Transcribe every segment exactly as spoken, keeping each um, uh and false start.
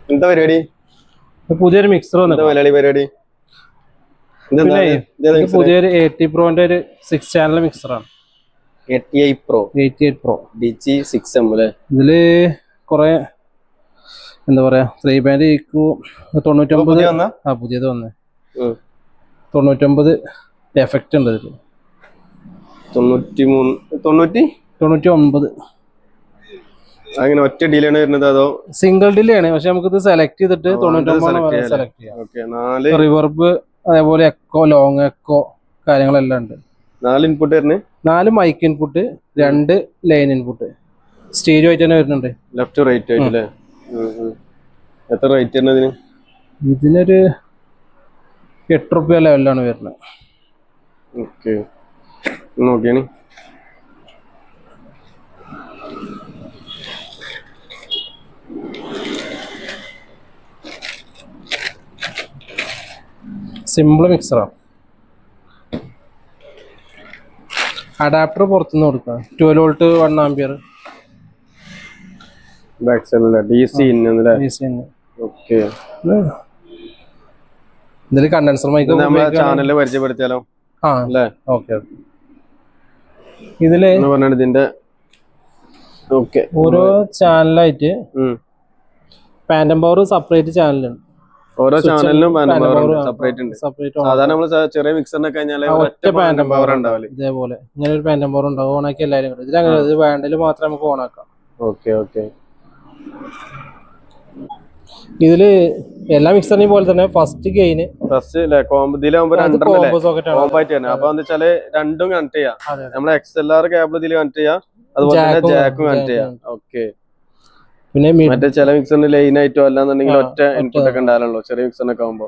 എന്താ പരിപാടി? പുതിയൊരു മിക്സർ വന്നു. മലയാളി പരിപാടി പുതിയൊരു എയ്റ്റി പ്രോന്റെ ഒരു സിക്സ് ചാനൽ മിക്സറാണ്. ഇതില് കൊറേ എന്താ പറയാ ത്രീ ബാൻഡ് ഈക്കു തൊണ്ണൂറ്റൊമ്പത് ആ പുതിയത് വന്നേ തൊണ്ണൂറ്റൊമ്പത് എഫക്റ്റ് ഉണ്ട് ഇതില്. തൊണ്ണൂറ്റി മൂന്ന് തൊണ്ണൂറ്റി തൊണ്ണൂറ്റി ഒമ്പത് അങ്ങനെ ഒറ്റ ഡിലാണ് വരുന്നത് അതോ സിംഗിൾ ഡിലേ ആണ്? പക്ഷെ നമുക്ക് ഇത് സെലക്ട് ചെയ്തിട്ട് തൊണ്ണൂറ്റൊമ്പത് സെലക്ട് ചെയ്യാം. റിവർബ് അതേപോലെ എക്കോ ലോങ് എക്കോ കാര്യങ്ങളെല്ലാം ഉണ്ട്. നാല് ഇൻപുട്ട് വരുന്നത്, നാല് മൈക്ക് ഇൻപുട്ട്, രണ്ട് ലൈൻ ഇൻപുട്ട്, സ്റ്റീരിയോ ആയിട്ട് തന്നെ വരുന്നുണ്ട്. ലെഫ്റ്റ് റൈറ്റ് ആയിട്ടല്ലേ? എത്ര റേറ്റ് വരുന്നത് ഇതിന്? ഇതിനൊരു എട്ട് റുപ്യ ലെവലിലാണ് വരുന്നത്. ഓക്കെ, നോക്കിയാണ്. സിമ്പിൾ മിക്സറാണ്. അഡാപ്റ്റർ പുറത്തുനിന്ന് കൊടുക്കുക. ട്വൽവ് വോൾട്ട് വൺ ആംപിയർ ഇതിൽ കണ്ടൻസർ മൈക്ക് ചാനലിൽ പരിചയപ്പെടുത്തിയാലോ? ആ ഓക്കെ. ഇതില് ഇതിന്റെ ഓരോ ചാനലായിട്ട് പാൻഡം പവർ സെപ്പറേറ്റ് ചാനലുണ്ട്. ഓരോ ചാനലിനും സെപ്പറേറ്റ് ഉണ്ട്. സാധാരണ നമ്മള് ചെറിയ മിക്സറിനെ കഴിഞ്ഞാൽ ഒറ്റ പാൻഡം പവർ ഉണ്ടാവില്ല. ഇതേപോലെ ഇങ്ങനെ ഒരു പാൻഡം പവർ ഉണ്ടാവും. ഓണാക്കി എല്ലാവരും കൂടെ ഇതിലങ്ങനെ ഇത് വേണ്ടതിൽ മാത്രം നമുക്ക് ഓണാക്കാം. Okay okay. ഇതില് എല്ലാ മിക്സറിനെയും പോലെ തന്നെ ഫസ്റ്റ് ഗെയിന് ഫസ്റ്റ് അപ്പൊ എന്താ വെച്ചാല് രണ്ടും കണക്ട് ചെയ്യാം. നമ്മളെ എക്സ് എൽ ആർ കേബിൾ ഇതിൽ കണക്ട് ചെയ്യാം, അതുപോലെ തന്നെ ജാക്കും കണക്ട് ചെയ്യാം. ഓക്കെ. പിന്നെ മറ്റേ ചില മിക്സറിന് ലൈൻ ആയിട്ടോ അല്ലാന്നുണ്ടെങ്കിൽ ഒറ്റ ഇൻപുട്ട് ഒക്കെ ഉണ്ടാകാനുള്ളൂ ചെറിയ മിക്സറിനൊക്കെ ആകുമ്പോ.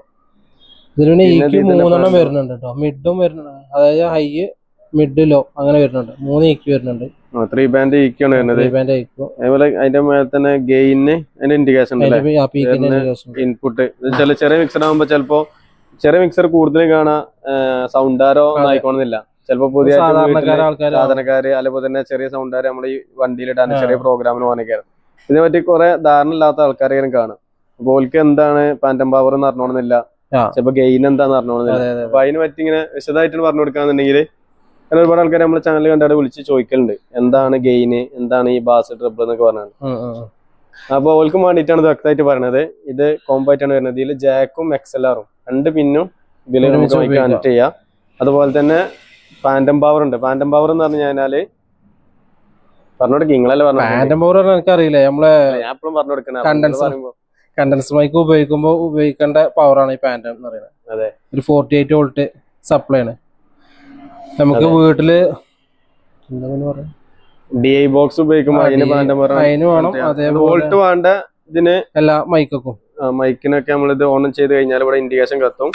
ഇതിന് മൂന്നെണ്ണം വരുന്നുണ്ട് കേട്ടോ. മിഡും വരുന്നുണ്ട്, അതായത് ഹൈ മിഡ് ലോ അങ്ങനെ വരുന്നുണ്ട്. മൂന്ന് ഈക്യു വരുന്നുണ്ട്. ത്രീ ബാൻഡ് ഈക്യു ആണ് വരുന്നത്. അതേപോലെ അതിന്റെ മേലെ തന്നെ ഗെയിന് അതിന്റെ ഇൻഡിക്കേഷൻ ഇൻപുട്ട്. ചില ചെറിയ മിക്സർ ആകുമ്പോ ചിലപ്പോ ചെറിയ മിക്സർ കൂടുതൽ കാണാൻ സൗണ്ടാരോ ഒന്നും ആയിക്കോണമെന്നില്ല. ചിലപ്പോ പുതിയ സാധാരണക്കാര് അതേപോലെ തന്നെ ചെറിയ സൗണ്ടാര് നമ്മൾ ഈ വണ്ടിയിലിടാൻ ചെറിയ പ്രോഗ്രാമിന് പോകാനൊക്കെ ഇതിനെ പറ്റി കുറെ ധാരണ ഇല്ലാത്ത ആൾക്കാരെ കാണാം. അപ്പൊ ഓൽക്ക് എന്താണ് പാൻഡം പവർ എന്ന് അറിഞ്ഞോണമെന്നില്ല, ചിലപ്പോ ഗെയിൻ എന്താന്ന് അറിഞ്ഞോണമെന്നില്ല. അപ്പൊ അതിനെ പറ്റി ഇങ്ങനെ വിശദമായിട്ട് പറഞ്ഞു കൊടുക്കാന്നുണ്ടെങ്കിൽ ഒരുപാട് ആൾക്കാർ നമ്മളെ ചാനൽ കണ്ടാട് വിളിച്ച് ചോദിക്കലുണ്ട്, എന്താണ് ഗെയിന്, എന്താണ് ഈ ബാസ് ട്രിബിൾ എന്നൊക്കെ പറഞ്ഞാണ്. അപ്പൊ ഓൽക്കും വേണ്ടിയിട്ടാണ് ഇത് വ്യക്തമായിട്ട് പറയണത്. ഇത് കോമ്പാക്റ്റ് ആണ് വരുന്നത്. ഇതിൽ ജാക്കും എക്സ് എൽ ആറും രണ്ട് പിന്നും ഇതിൽ നമുക്ക് കണക്ട് ചെയ്യാം. അതുപോലെ തന്നെ പാൻഡം പവർ ഉണ്ട്. പാൻഡം പവർ എന്ന് പറഞ്ഞു കഴിഞ്ഞാല് പറഞ്ഞോടക്ക് നിങ്ങളല്ലേ പറഞ്ഞു, എനിക്കറിയില്ല. നമ്മളെ എപ്പോഴും പറഞ്ഞു കൊടുക്കണ കണ്ടൻസർ മൈക്ക് ഉപയോഗിക്കുമ്പോൾ ഉപയോഗിക്കേണ്ട പവറാണ് ഈ പാൻഡം എന്ന് പറയുന്നത്. അതെ, ഒരു ഫോർട്ടി എയ്റ്റ് വോൾട്ട് സപ്ലൈ ആണ്. നമുക്ക് വീട്ടില് എന്താ പറയാ ഡി ഐ ബോക്സ് ഉപയോഗിക്കുമ്പോൾ അതിന് അതിന് വേണം. അതേപോലെ വോൾട്ട് വേണ്ട ഇതിന് എല്ലാ മൈക്കും മൈക്കിനൊക്കെ നമ്മളിത് ഓൺ ചെയ്ത് കഴിഞ്ഞാൽ ഇവിടെ ഇൻഡിക്കേഷൻ കത്തും.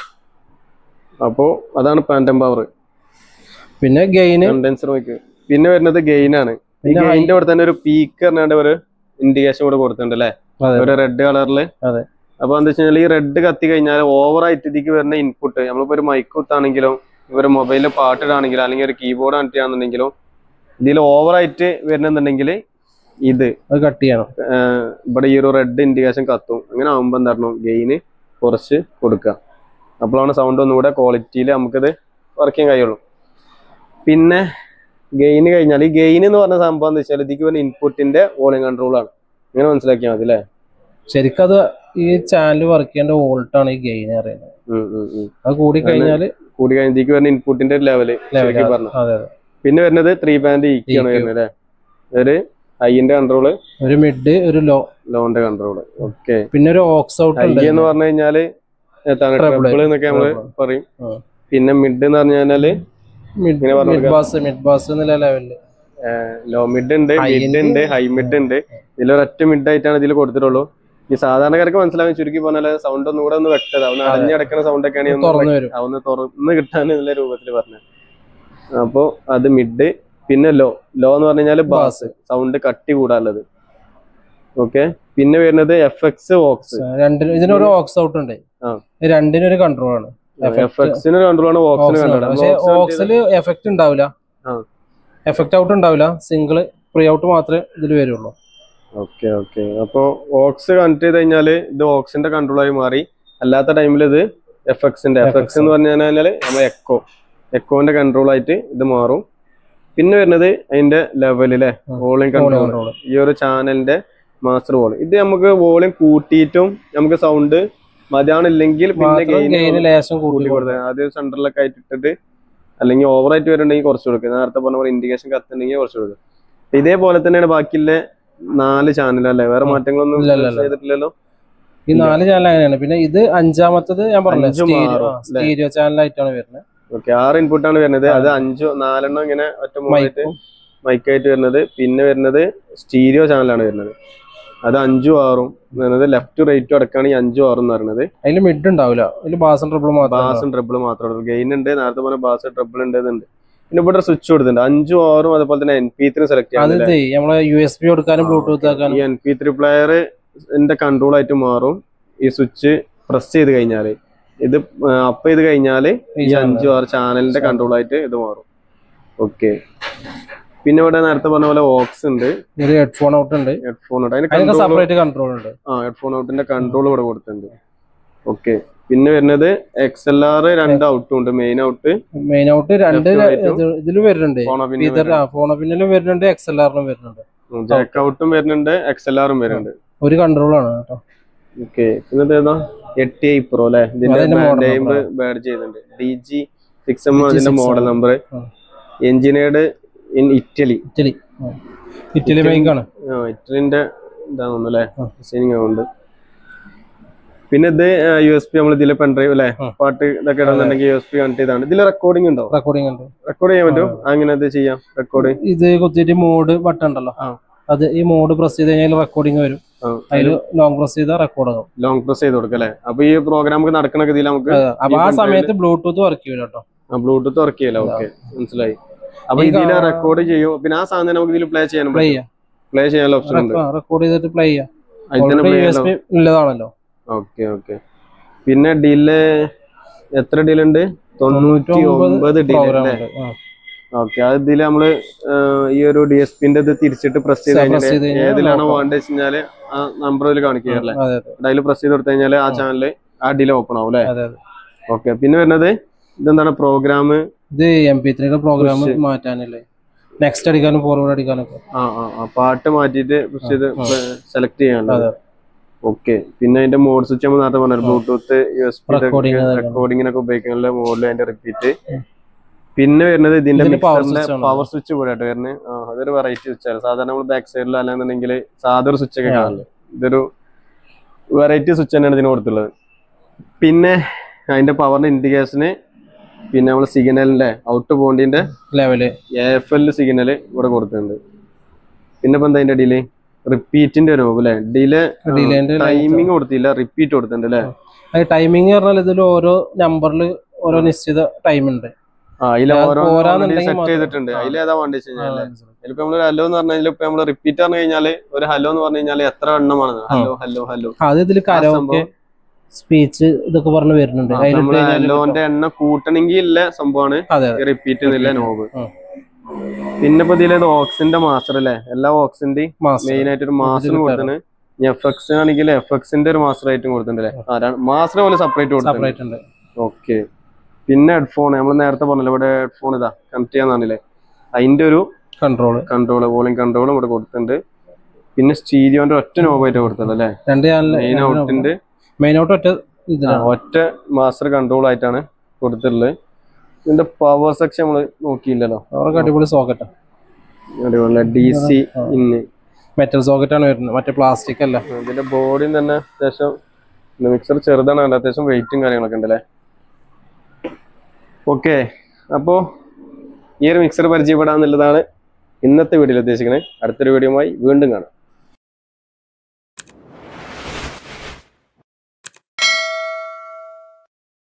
അപ്പോ അതാണ് പാൻഡം പവർ. പിന്നെ ഗെയിന് കണ്ടൻസർ മൈക്ക്. പിന്നെ വരുന്നത് ഗെയിനാണ്. ഈ ഗെയിന്റെ അവിടെ തന്നെ ഒരു പീക്ക് പറഞ്ഞാണ്ട് ഒരു ഇൻഡിക്കേഷൻ കൂടെ കൊടുത്തിട്ടുണ്ട് അല്ലെ, ഒരു റെഡ് കളറില്. അപ്പൊ എന്താ വെച്ചാൽ ഈ റെഡ് കത്തി കഴിഞ്ഞാൽ ഓവർ ആയിട്ട് ഇതിക്ക് വരുന്ന ഇൻപുട്ട്, നമ്മളിപ്പോ ഒരു മൈക്ക് കുത്താണെങ്കിലും ഇവര് മൊബൈലിൽ പാട്ടിടാണെങ്കിലും അല്ലെങ്കിൽ ഒരു കീബോർഡ് കണക്ട് ചെയ്യാന്നുണ്ടെങ്കിലും ഇതിൽ ഓവറായിട്ട് വരുന്നുണ്ടെങ്കിൽ ഇത് കട്ട് ചെയ്യണം. ഇവിടെ ഈ ഒരു റെഡ് ഇൻഡിക്കേഷൻ കത്തും. അങ്ങനെ ആകുമ്പോ എന്താണോ ഗെയിന് കുറച്ച് കൊടുക്കുക. അപ്പോഴാണ് സൗണ്ട് ഒന്നുകൂടെ ക്വാളിറ്റിയിൽ നമുക്കിത് വർക്ക് ചെയ്യാൻ കഴിയുള്ളൂ. പിന്നെ ഗെയിന് കഴിഞ്ഞാൽ ഈ ഗെയിൻ എന്ന് പറഞ്ഞ സംഭവം എന്താ വെച്ചാൽ ഇതിക്ക് വരുന്ന ഇൻപുട്ടിന്റെ വോളിയം കൺട്രോൾ ആണ്. അങ്ങനെ മനസ്സിലാക്കിയാൽ മതി അല്ലേ? ശരിക്കും അത് ഈ ചാനൽ വർക്ക് ചെയ്യേണ്ട വോൾട്ടാണ് ഈ ഗെയിൻ അറിയുന്നത്. അത് കൂടി കഴിഞ്ഞാല് കൂടി കഴിഞ്ഞ വരുന്ന ഇൻപുട്ടിന്റെ ലെവല് പറഞ്ഞു. പിന്നെ വരുന്നത് ത്രീ ബാൻഡ് ഈക്യു ആണ് വരുന്നത് അല്ലേ? ഒരു ഹൈന്റെ കൺട്രോള്, ഒരു മിഡ്, ഒരു ലോ ലോന്റെ കൺട്രോള്. ഓക്കെ. പിന്നെ ഒരു ഓക്സ് ഔട്ട് ഹൈ എന്ന് പറഞ്ഞു കഴിഞ്ഞാല് ട്രിപ്പിൾ എന്നൊക്കെ നമ്മള് പറയും. പിന്നെ മിഡ് എന്ന് പറഞ്ഞു കഴിഞ്ഞാല് ലോ മിഡ് ഉണ്ട്, മിഡ് ഉണ്ട്, ഹൈ മിഡ് ഉണ്ട്. ഇതിലൊരൊറ്റ മിഡ് ആയിട്ടാണ് ഇതിൽ കൊടുത്തിട്ടുള്ളൂ. ഈ സാധാരണക്കാർക്ക് മനസ്സിലാവാൻ ചുരുക്കി പറഞ്ഞാൽ സൗണ്ട് ഒന്നും കൂടെ ഒന്ന് വ്യക്തത, ഒന്ന് അടഞ്ഞടക്കുന്ന സൗണ്ട് ഒക്കെ ആണെങ്കിൽ ഒന്ന് തുറന്ന് കിട്ടാൻ എന്നുള്ള രൂപത്തിൽ പറഞ്ഞു. അപ്പോ അത് മിഡ്. പിന്നെ ലോ ലോ എന്ന് പറഞ്ഞു കഴിഞ്ഞാൽ ബാസ്, സൗണ്ട് കട്ടി കൂടാനുള്ളത്. ഓക്കെ. പിന്നെ വരുന്നത് എഫ് എക്സ് ഓക്സ്. ഇതിനൊരു ഓക്സ് ഔട്ട് ഉണ്ട്. രണ്ടിനൊരു കൺട്രോൾ ആണ്. എഫക്ട്സിന് കൺട്രോൾ ആണ്, ഓക്സിന് കൺട്രോൾ ആണ്. പക്ഷേ ഓക്സില് എഫക്ട് ഉണ്ടാവില്ല, എഫക്ട് ഔട്ട് ഉണ്ടാവില്ല. സിംഗിൾ പ്രീ ഔട്ട് മാത്രമേ ഇതിൽ വരുള്ളൂ. Okay okay. അപ്പൊ ഓക്സ് കണക്ട് ചെയ്ത് കഴിഞ്ഞാല് ഇത് ഓക്സിന്റെ കൺട്രോൾ ആയി മാറി. അല്ലാത്ത ടൈമിൽ ഇത് എഫ് എക്സിന്റെ എഫ് എക്സ് എന്ന് പറഞ്ഞു കഴിഞ്ഞാല് നമ്മൾ എക്കോ എക്കോന്റെ കൺട്രോൾ ആയിട്ട് ഇത് മാറും. പിന്നെ വരുന്നത് അതിന്റെ ലെവലിലെ വോളിയം കൺട്രോൾ. ഈ ഒരു ചാനലിന്റെ മാസ്റ്റർ വോളിയം. ഇത് നമുക്ക് വോളിയം കൂട്ടിയിട്ടും നമുക്ക് സൗണ്ട് മതിയാണില്ലെങ്കിൽ പിന്നെ കൂട്ടി കൊടുത്തത് ആദ്യം സെന്ററിലൊക്കെ ആയിട്ട് ഇട്ടിട്ട്, അല്ലെങ്കിൽ ഓവറായിട്ട് വരുന്നുണ്ടെങ്കിൽ കുറച്ച് കൊടുക്കുക. നേരത്തെ പറഞ്ഞ പോലെ ഇൻഡിക്കേഷൻ കത്തുണ്ടെങ്കിൽ കുറച്ച് കൊടുക്കുക. ഇതേപോലെ തന്നെയാണ് ബാക്കിയുള്ള നാല് ചാനൽ അല്ലേ? വേറെ മാറ്റങ്ങളൊന്നും ചെയ്തിട്ടില്ലല്ലോ. ഈ നാല് ചാനൽ അങ്ങനെയാണ്. പിന്നെ ഇത് അഞ്ചാമത്തത് ഞാൻ പറഞ്ഞു സ്റ്റീരിയോ ചാനലായിട്ടാണ് വരുന്നത്. ഓക്കെ, ആറ് ഇൻപുട്ടാണ് വരുന്നത്. അത് അഞ്ചോ നാലെണ്ണം ഇങ്ങനെ ഒറ്റ മൂന്നായിട്ട് മൈക്കായിട്ട് വരുന്നത്. പിന്നെ വരുന്നത് സ്റ്റീരിയോ ചാനലാണ് വരുന്നത്. അത് അഞ്ചും ആറും വരുന്നത്. ലെഫ്റ്റ് റൈറ്റും അടക്കാണെങ്കിൽ അഞ്ചും ആറും എന്ന് പറയുന്നത്. അതിൽ മിഡ് ഉണ്ടാവില്ല, അതിൽ ബാസും ട്രിപ്പിൾ മാത്രം. ബാസും ട്രിപ്പിൾ മാത്രമേ. ഗെയിൻ ഉണ്ട്, നേരത്തെ പറഞ്ഞ ബാസ് ട്രിപ്പിൾ ഉണ്ട്. പിന്നെ ഇവിടെ സ്വിച്ച് കൊടുത്തിട്ടുണ്ട് അഞ്ചും ആറും. അതുപോലെ തന്നെ എൻ പി ത്രീ സെലക്ട് ചെയ്യാം. യു എസ് ബി കൊടുക്കാനും ബ്ലൂടൂത്ത് ആക്കാനും. ഈ എൻ പി ത്രീ പ്ലെയർ എന്റെ കൺട്രോൾ ആയിട്ട് മാറും. ഈ സ്വിച്ച് പ്രസ് ചെയ്ത് കഴിഞ്ഞാല്, ഇത് അപ്പ് ചെയ്ത് കഴിഞ്ഞാല് ഈ അഞ്ചും ആറ് ചാനലിന്റെ കൺട്രോൾ ആയിട്ട് ഇത് മാറും. ഓക്കെ. പിന്നെ ഇവിടെ നേരത്തെ പറഞ്ഞ പോലെ ഓക്സ് ഉണ്ട്, ഹെഡ്ഫോൺ ഔട്ട് ഉണ്ട്. ഹെഡ്ഫോൺ ഔട്ട് അതിന് സെപ്പറേറ്റ് കൺട്രോൾ ഉണ്ട്. ആ, ഹെഡ്ഫോൺ ഔട്ടിന്റെ കൺട്രോൾ ഇവിടെ കൊടുത്തിട്ടുണ്ട്. ഓക്കെ. പിന്നെ വരുന്നത് എക്സ് എൽ ആർ രണ്ട് ഔട്ടും ഉണ്ട്. മെയിൻ ഔട്ട് മെയിൻ ഔട്ട് രണ്ട് ഇതിലും വരുന്നുണ്ട്. ഫോണോപിന്നിലും വരുന്നുണ്ട്, എക്സ് എൽ ആറിലും വരുന്നുണ്ട്. ജാക്ക് ഔട്ടും വരുന്നുണ്ട്, എക്സ് എൽ ആറും വരുന്നുണ്ട്. ഒരു കൺട്രോൾ ആണ് കേട്ടോ. ഓക്കെ. പിന്നെ ഏതാ എട്ട് ഐ പ്രോ അല്ലെ? ഇതിന്റെ ബാഡ് ചെയ്തിട്ടുണ്ട്. ഡി ജി സിക്സ് എം അതിന്റെ model number. Engineered in Italy. Italy Italy മേക്കാണ്. ആ, ഇറ്റലിന്റെ ഇതാണെന്ന് അല്ലേ ഡിസൈനിങ് ആവുന്നുണ്ട്. പിന്നെ ഇത് യു എസ് പി നമ്മൾ ഇതിലെ പെൻഡ്രൈവ് അല്ലെ, പാട്ട് ഇതൊക്കെ ഇടുന്നുണ്ടെങ്കിൽ യു എസ് പി കണക്ട് ചെയ്താണ്. ഇതിൽ റെക്കോർഡിംഗ് ഉണ്ടോ? റെക്കോർഡിംഗ് ഉണ്ട്. റെക്കോർഡ് ചെയ്യാൻ പറ്റും. അങ്ങനെ ഇത് ചെയ്യാം റെക്കോർഡ്. ഇത് കുത്തിയിട്ട് മോഡ് ബട്ടൺ ഉണ്ടല്ലോ, അത് ഈ മോഡ് പ്രസ് ചെയ്ത് കഴിഞ്ഞാൽ റെക്കോർഡിംഗ് വരും. അതിൽ ലോങ് പ്രസ് ചെയ്താൽ റെക്കോർഡ് ആകും. ലോങ് പ്രസ് ചെയ്ത് കൊടുക്കാം അല്ലെ? അപ്പൊ ഈ പ്രോഗ്രാം നടക്കണ ഗതിയിൽ നമുക്ക് അപ്പൊ ആ സമയത്ത് ബ്ലൂടൂത്ത് വർക്ക് ചെയ്യില്ല കേട്ടോ. ആ, ബ്ലൂടൂത്ത് വർക്ക് ചെയ്യില്ല. ഓക്കെ, മനസ്സിലായി. അപ്പൊ ഇതിൽ റെക്കോർഡ് ചെയ്യും. പിന്നെ ആ സാധനം നമുക്ക് ഇതിൽ പ്ലേ ചെയ്യാൻ പ്ലേ പ്ലേ ചെയ്യാനുള്ള ഓപ്ഷൻ ഉണ്ട്. റെക്കോർഡ് ചെയ്തിട്ട് പ്ലേ ചെയ്യാം. ഉള്ളതാണല്ലോ. Okay okay. പിന്നെ ഡിലേ എത്ര ഡിലേ ഉണ്ട്? തൊണ്ണൂറ്റി ഒമ്പത് ഡിലേ അല്ലേ? ഓക്കെ. അത് ഇതില് നമ്മള് ഈ ഒരു ഡി എസ് പിന്റെ ഇത് തിരിച്ചിട്ട് പ്രസ് ചെയ്ത് കഴിഞ്ഞാൽ ഏതിലാണോ വേണ്ടത് വെച്ച് കഴിഞ്ഞാല് ആ നമ്പർ അതിൽ കാണിക്കുകയല്ലേ? അതിൽ പ്രസ് ചെയ്ത് കൊടുത്തു കഴിഞ്ഞാല് ആ ചാനല് ആ ഡിലേ ഓപ്പൺ ആവും അല്ലേ? ഓക്കെ. പിന്നെ വരുന്നത് ഇതെന്താണ് പ്രോഗ്രാം? ഇത് എം പി ത്രീയുടെ പ്രോഗ്രാം മാറ്റാനല്ലേ, നെക്സ്റ്റ് അടിക്കാനും ഫോർവേഡ് അടിക്കാനൊക്കെ. ആ ആ പാട്ട് മാറ്റിയിട്ട് സെലക്ട് ചെയ്യാനല്ലോ. ഓക്കെ. പിന്നെ അതിന്റെ മോഡ് സ്വിച്ച് നമ്മൾ നേരത്തെ പറഞ്ഞു, ബ്ലൂടൂത്ത് യു എസ് പി റെക്കോർഡിങ്ങിനൊക്കെ ഉപയോഗിക്കാനുള്ള മോഡിൽ അതിന്റെ റിപ്പീറ്റ്. പിന്നെ വരുന്നത് ഇതിന്റെ മിക്സറിന്റെ പവർ സ്വിച്ച് കൂടെ ആയിട്ട് വരുന്നത്. ആ, അതൊരു വെറൈറ്റി സ്വിച്ചാണ്. സാധാരണ നമ്മൾ ബാക്ക് സൈഡിൽ അല്ലാന്നുണ്ടെങ്കിൽ സാധാരണ സ്വിച്ച് ഒക്കെ കാണില്ല. ഇതൊരു വെറൈറ്റി സ്വിച്ച് തന്നെയാണ് ഇതിന് കൊടുത്തുള്ളത്. പിന്നെ അതിന്റെ പവറിന്റെ ഇൻഡിക്കേഷന്, പിന്നെ നമ്മൾ സിഗ്നലിന്റെ ഔട്ട് പോണ്ടിന്റെ level A F L signal ഇവിടെ കൊടുത്തിട്ടുണ്ട്. പിന്നെ ഇപ്പൊ എന്താ അതിന്റെ ഡിലേ റിപ്പീറ്റിന്റെ ഒരു അല്ലെ? ഡിലേ ടൈമിങ് കൊടുത്തില്ല, റിപ്പീറ്റ് കൊടുത്തിട്ടുണ്ട് അല്ലെ? ടൈമിങ് പറഞ്ഞാൽ ഇതിൽ ഓരോ നമ്പറിൽ ഓരോ നിശ്ചിത ടൈം ഉണ്ട്. സെറ്റ് ചെയ്തിട്ടുണ്ട്. അതിലേതാ വേണ്ടി വെച്ച് കഴിഞ്ഞാല് ഇതിലിപ്പോ നമ്മള് ഹലോ എന്ന് പറഞ്ഞാൽ ഇപ്പൊ നമ്മള് റിപ്പീറ്റ് പറഞ്ഞു കഴിഞ്ഞാല് ഒരു ഹലോ എന്ന് പറഞ്ഞു കഴിഞ്ഞാൽ എത്ര എണ്ണമാണ്? Hello hello hello. അത് ഇതിൽ കരോക്കെ സ്പീച്ച് ഇതൊക്കെ പറഞ്ഞു വരുന്നുണ്ട്. ഹലോന്റെ എണ്ണം കൂട്ടണമെങ്കിൽ ഇല്ല സംഭവമാണ് റിപ്പീറ്റ് എന്നില്ല നോബ്. പിന്നെ ഇപ്പൊ ഇതിൽ ഓക്സിന്റെ മാസ്റ്റർ അല്ലേ? എല്ലാ ഓക്സിന്റെയും മെയിൻ ആയിട്ട് ഒരു മാസ്റ്റർ കൊടുത്തിട്ടുണ്ട്. എഫ് എക്സ് ആണെങ്കിൽ എഫ് എക്സിന്റെ ഒരു മാസ്റ്റർ ആയിട്ടും കൊടുത്തിട്ടുണ്ട്. മാസ്റ്റർ പോലെ സെപ്പറേറ്റ് കൊടുത്തിട്ടുണ്ട്. ഓക്കെ. പിന്നെ ഹെഡ്ഫോൺ നമ്മൾ നേരത്തെ പറഞ്ഞല്ലോ, ഇവിടെ ഹെഡ്ഫോൺ ഇതാ കണക്ട് ചെയ്യാന്നാണല്ലേ, അതിന്റെ ഒരു കൺട്രോള് കൺട്രോള് വോളിയം കൺട്രോളും ഇവിടെ കൊടുത്തിട്ടുണ്ട്. പിന്നെ സ്റ്റീരിയോന്റെ ഒറ്റ നോബായിട്ട് കൊടുത്തിട്ടുണ്ട് അല്ലെ? മെയിൻ ഔട്ടിന്റെ മെയിൻ ഔട്ട് ഒറ്റ ഒറ്റ മാസ്റ്റർ കൺട്രോൾ ആയിട്ടാണ് കൊടുത്തിട്ടുള്ളത്. ഇതിന്റെ പവർ സെക്ഷൻ നമ്മള് നോക്കിയില്ലല്ലോ. അടിപൊളി സോക്കറ്റ്, അടിപൊളി ഡി സി ഇന്ന് മെറ്റൽ സോക്കറ്റ് ആണ് വരുന്നത്, മറ്റേ പ്ലാസ്റ്റിക് അല്ല. ഇതിന്റെ ബോഡിയും തന്നെ അത്യാവശ്യം മിക്സർ ചെറുതാണ്, അത്യാവശ്യം വെയിറ്റും കാര്യങ്ങളൊക്കെ ഉണ്ടല്ലേ. ഓക്കെ. അപ്പോ ഈ ഒരു മിക്സർ പരിചയപ്പെടാന്നുള്ളതാണ് ഇന്നത്തെ വീഡിയോയിൽ ഉദ്ദേശിക്കുന്നത്. അടുത്തൊരു വീഡിയോയുമായി വീണ്ടും കാണാം.